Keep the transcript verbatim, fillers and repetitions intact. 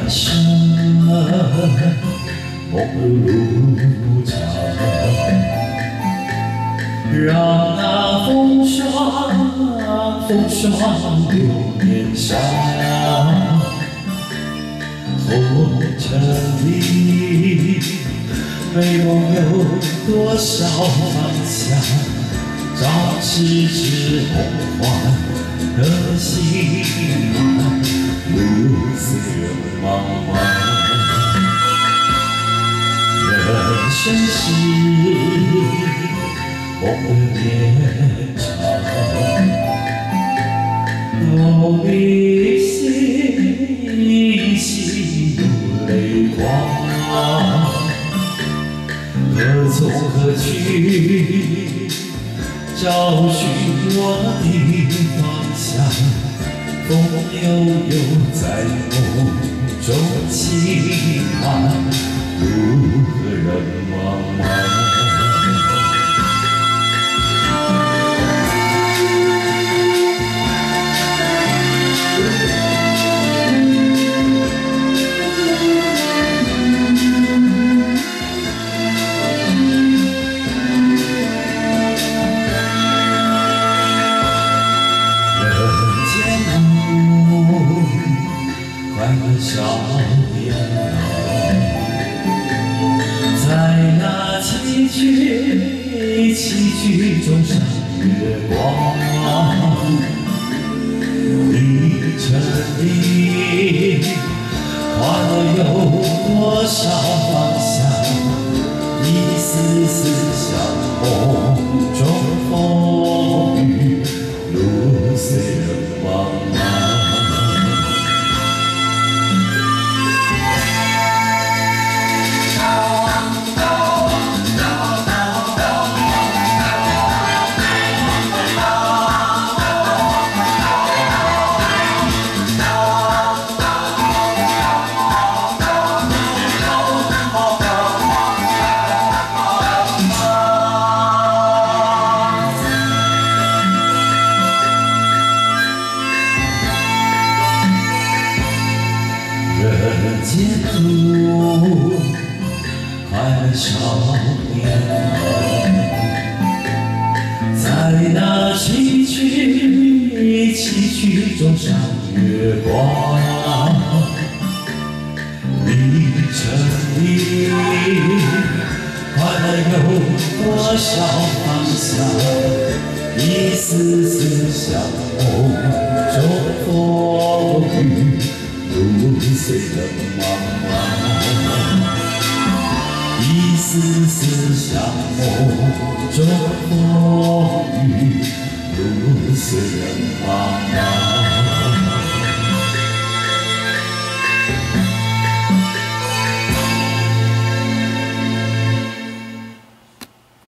生梦路长，让那风霜风霜留脸上。红尘里，美梦有多少方向？朝夕之梦幻的心安，路虽人茫茫。 人生是梦绵长，梦里心细如泪光。何从何去？找寻我的方向。风悠悠在梦中轻叹。 路何人茫茫？人间路，快乐少年郎。 在那崎岖崎岖中赏月光，离尘里，快乐有多少方向？一丝丝像梦中风雨，路虽人茫茫。 人间路，快乐少年郎，在那崎岖崎岖中赏月光。离尘里，快乐有多少方向？一丝丝像梦中风雨。 路虽人茫茫，一丝丝像梦中风雨。路虽人